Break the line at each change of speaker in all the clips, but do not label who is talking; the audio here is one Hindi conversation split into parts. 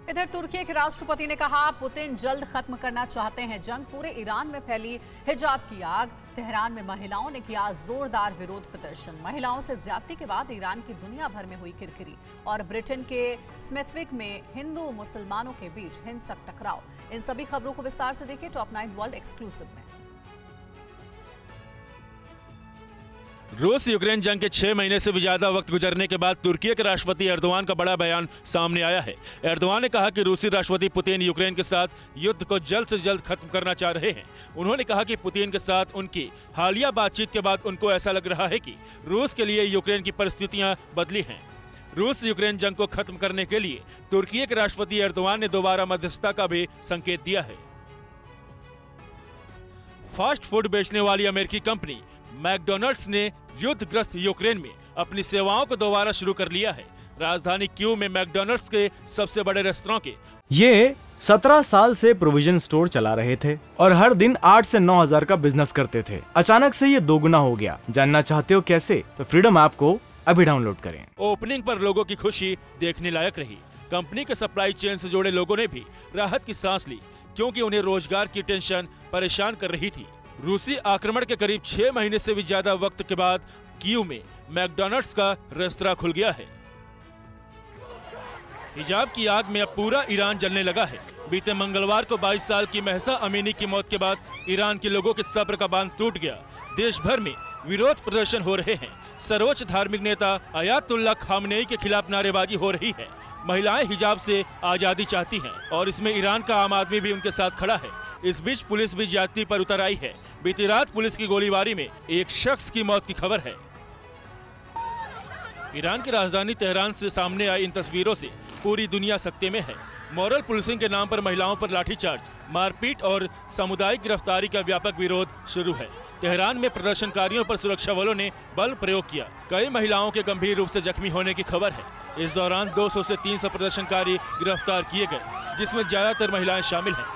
इधर तुर्की के राष्ट्रपति ने कहा पुतिन जल्द खत्म करना चाहते हैं जंग। पूरे ईरान में फैली हिजाब की आग। तेहरान में महिलाओं ने किया जोरदार विरोध प्रदर्शन। महिलाओं से ज्यादती के बाद ईरान की दुनिया भर में हुई किरकिरी। और ब्रिटेन के स्मिथविक में हिंदू मुसलमानों के बीच हिंसक टकराव। इन सभी खबरों को विस्तार से देखिए टॉप 9 वर्ल्ड एक्सक्लूसिव में।
रूस यूक्रेन जंग के 6 महीने से भी ज्यादा वक्त गुजरने के बाद तुर्की के राष्ट्रपति एर्दोगान का बड़ा बयान सामने आया है। एर्दोगान ने कहा कि रूसी राष्ट्रपति पुतिन यूक्रेन के साथ युद्ध को जल्द से जल्द खत्म करना चाह रहे हैं। उन्होंने कहा कि पुतिन के साथ उनकी हालिया बातचीत के बाद उनको ऐसा लग रहा है कि रूस के लिए यूक्रेन की परिस्थितियां बदली हैं। रूस यूक्रेन जंग को खत्म करने के लिए तुर्की के राष्ट्रपति एर्दोगान ने दोबारा मध्यस्थता का भी संकेत दिया है। फास्ट फूड बेचने वाली अमेरिकी कंपनी मैकडॉनल्ड्स ने युद्धग्रस्त यूक्रेन में अपनी सेवाओं को दोबारा शुरू कर लिया है। राजधानी कीव में मैकडॉनल्ड्स के सबसे बड़े रेस्तरां के
ये 17 साल से प्रोविजन स्टोर चला रहे थे और हर दिन 8 से 9 हजार का बिजनेस करते थे। अचानक से ये दोगुना हो गया। जानना चाहते हो कैसे? तो फ्रीडम ऐप को अभी डाउनलोड करें।
ओपनिंग पर लोगों की खुशी देखने लायक रही। कंपनी के सप्लाई चेन से जुड़े लोगों ने भी राहत की सांस ली, क्योंकि उन्हें रोजगार की टेंशन परेशान कर रही थी। रूसी आक्रमण के करीब 6 महीने से भी ज्यादा वक्त के बाद कीव में मैकडॉनल्ड्स का रेस्तरां खुल गया है। हिजाब की आग में अब पूरा ईरान जलने लगा है। बीते मंगलवार को 22 साल की महसा अमीनी की मौत के बाद ईरान के लोगों के सब्र का बांध टूट गया। देश भर में विरोध प्रदर्शन हो रहे हैं। सर्वोच्च धार्मिक नेता अयातुल्लाह खामनेई के खिलाफ नारेबाजी हो रही है। महिलाएं हिजाब से आजादी चाहती हैं और इसमें ईरान का आम आदमी भी उनके साथ खड़ा है। इस बीच पुलिस भी ज्यादती पर उतर आई है। बीती रात पुलिस की गोलीबारी में एक शख्स की मौत की खबर है। ईरान की राजधानी तेहरान से सामने आई इन तस्वीरों से पूरी दुनिया सकते में है। मॉरल पुलिसिंग के नाम पर महिलाओं पर लाठीचार्ज, मारपीट और सामुदायिक गिरफ्तारी का व्यापक विरोध शुरू है। तेहरान में प्रदर्शनकारियों पर सुरक्षा बलों ने बल प्रयोग किया। कई महिलाओं के गंभीर रूप से जख्मी होने की खबर है। इस दौरान 200 से 300 प्रदर्शनकारी गिरफ्तार किए गए, जिसमें ज्यादातर महिलाएं शामिल हैं।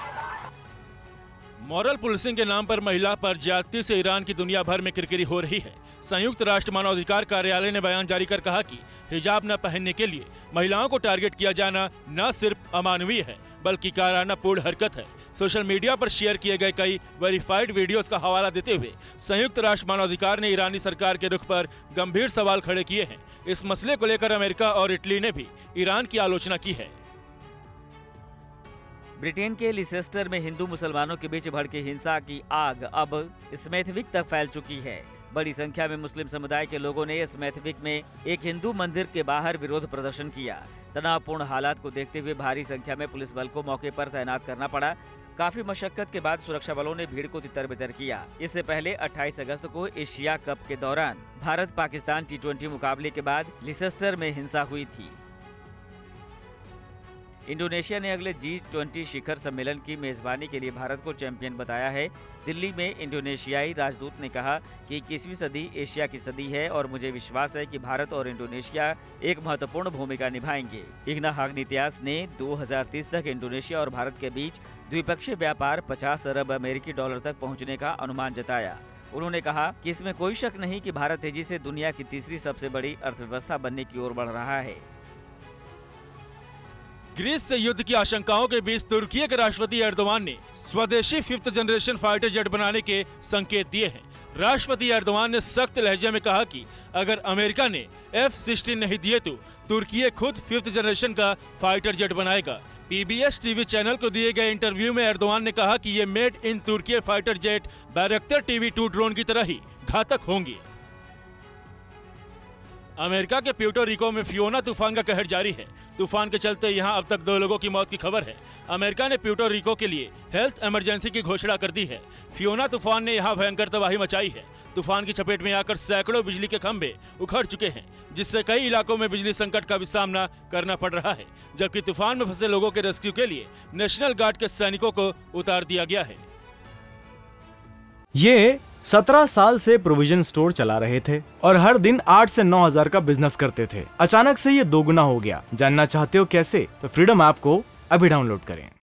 मॉरल पुलिसिंग के नाम पर महिला पर ज्यादती से ईरान की दुनिया भर में किरकिरी हो रही है। संयुक्त राष्ट्र मानवाधिकार कार्यालय ने बयान जारी कर कहा कि हिजाब न पहनने के लिए महिलाओं को टारगेट किया जाना न सिर्फ अमानवीय है, बल्कि कायरानापूर्ण हरकत है। सोशल मीडिया पर शेयर किए गए कई वेरीफाइड वीडियोस का हवाला देते हुए संयुक्त राष्ट्र मानवाधिकार ने ईरानी सरकार के रुख पर गंभीर सवाल खड़े किए हैं। इस मसले को लेकर अमेरिका और इटली ने भी ईरान की आलोचना की है।
ब्रिटेन के लिसेस्टर में हिंदू मुसलमानों के बीच भड़की हिंसा की आग अब स्मिथविक तक फैल चुकी है। बड़ी संख्या में मुस्लिम समुदाय के लोगों ने स्मिथविक में एक हिंदू मंदिर के बाहर विरोध प्रदर्शन किया। तनावपूर्ण हालात को देखते हुए भारी संख्या में पुलिस बल को मौके पर तैनात करना पड़ा। काफी मशक्कत के बाद सुरक्षा बलों ने भीड़ को तितर-बितर किया। इससे पहले 28 अगस्त को एशिया कप के दौरान भारत पाकिस्तान T20 मुकाबले के बाद लिसेस्टर में हिंसा हुई थी। इंडोनेशिया ने अगले G20 शिखर सम्मेलन की मेजबानी के लिए भारत को चैंपियन बताया है। दिल्ली में इंडोनेशियाई राजदूत ने कहा कि 21वीं सदी एशिया की सदी है और मुझे विश्वास है कि भारत और इंडोनेशिया एक महत्वपूर्ण भूमिका निभाएंगे। इग्ना हाग्नित्यास ने 2030 तक इंडोनेशिया और भारत के बीच द्विपक्षीय व्यापार 50 अरब अमेरिकी डॉलर तक पहुंचने का अनुमान जताया। उन्होंने कहा कि इसमें कोई शक नहीं कि भारत तेजी से दुनिया की तीसरी सबसे बड़ी अर्थव्यवस्था बनने की ओर बढ़ रहा है।
ग्रीस से युद्ध की आशंकाओं के बीच तुर्की के राष्ट्रपति एर्दोगान ने स्वदेशी 5th जनरेशन फाइटर जेट बनाने के संकेत दिए हैं। राष्ट्रपति एर्दोगान ने सख्त लहजे में कहा कि अगर अमेरिका ने F-16 नहीं दिए तो तुर्की खुद 5th जनरेशन का फाइटर जेट बनाएगा। PBS टीवी चैनल को दिए गए इंटरव्यू में एर्दोगान ने कहा कि ये मेड इन तुर्की fighter jet Bayraktar TB2 drone की तरह ही घातक होंगी। अमेरिका के प्यूर्टो रिको में फियोना तूफान का कहर जारी है। तूफान के चलते यहां अब तक 2 लोगों की मौत की खबर है। अमेरिका ने प्यूर्टो रिको के लिए हेल्थ इमरजेंसी की घोषणा कर दी है। फियोना तूफान ने यहां भयंकर तबाही मचाई है। तूफान की चपेट में आकर सैकड़ों बिजली के खंभे उखड़ चुके हैं, जिससे कई इलाकों में बिजली संकट का भी सामना करना पड़ रहा है। जबकि तूफान में फंसे लोगों के रेस्क्यू के लिए नेशनल गार्ड के सैनिकों को उतार दिया गया है।
ये 17 साल से प्रोविजन स्टोर चला रहे थे और हर दिन 8 से 9 हजार का बिजनेस करते थे। अचानक से ये दोगुना हो गया। जानना चाहते हो कैसे? तो फ्रीडम ऐप को अभी डाउनलोड करें।